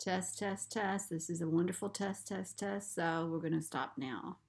Test, test, test. This is a wonderful test, test, test. So we're going to stop now.